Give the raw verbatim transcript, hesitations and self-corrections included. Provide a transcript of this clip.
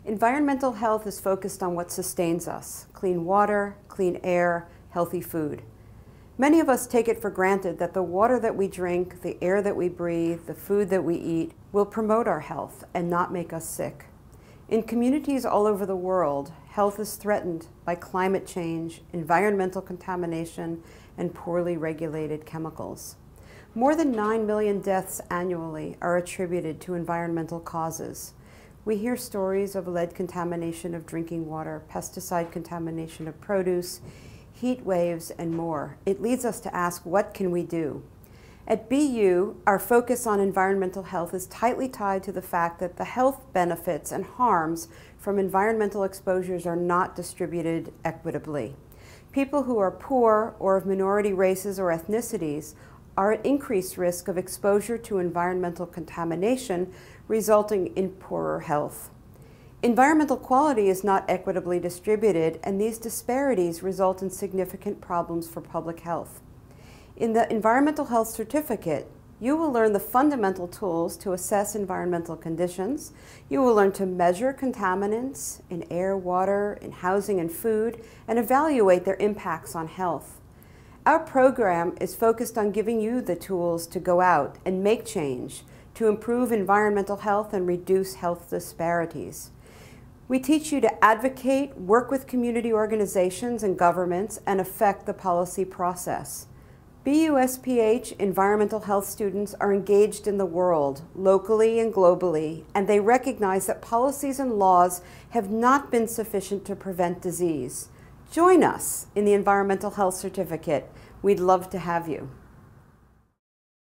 Environmental health is focused on what sustains us: clean water, clean air, healthy food. Many of us take it for granted that the water that we drink, the air that we breathe, the food that we eat will promote our health and not make us sick. In communities all over the world, health is threatened by climate change, environmental contamination, and poorly regulated chemicals. More than nine million deaths annually are attributed to environmental causes. We hear stories of lead contamination of drinking water, pesticide contamination of produce, heat waves, and more. It leads us to ask, what can we do? At B U, our focus on environmental health is tightly tied to the fact that the health benefits and harms from environmental exposures are not distributed equitably. People who are poor or of minority races or ethnicities are at increased risk of exposure to environmental contamination, resulting in poorer health. Environmental quality is not equitably distributed, and these disparities result in significant problems for public health. In the Environmental Health Certificate, you will learn the fundamental tools to assess environmental conditions. You will learn to measure contaminants in air, water, in housing, and food, and evaluate their impacts on health. Our program is focused on giving you the tools to go out and make change to improve environmental health and reduce health disparities. We teach you to advocate, work with community organizations and governments, and affect the policy process. B U S P H environmental health students are engaged in the world, locally and globally, and they recognize that policies and laws have not been sufficient to prevent disease. Join us in the Environmental Health Certificate. We'd love to have you.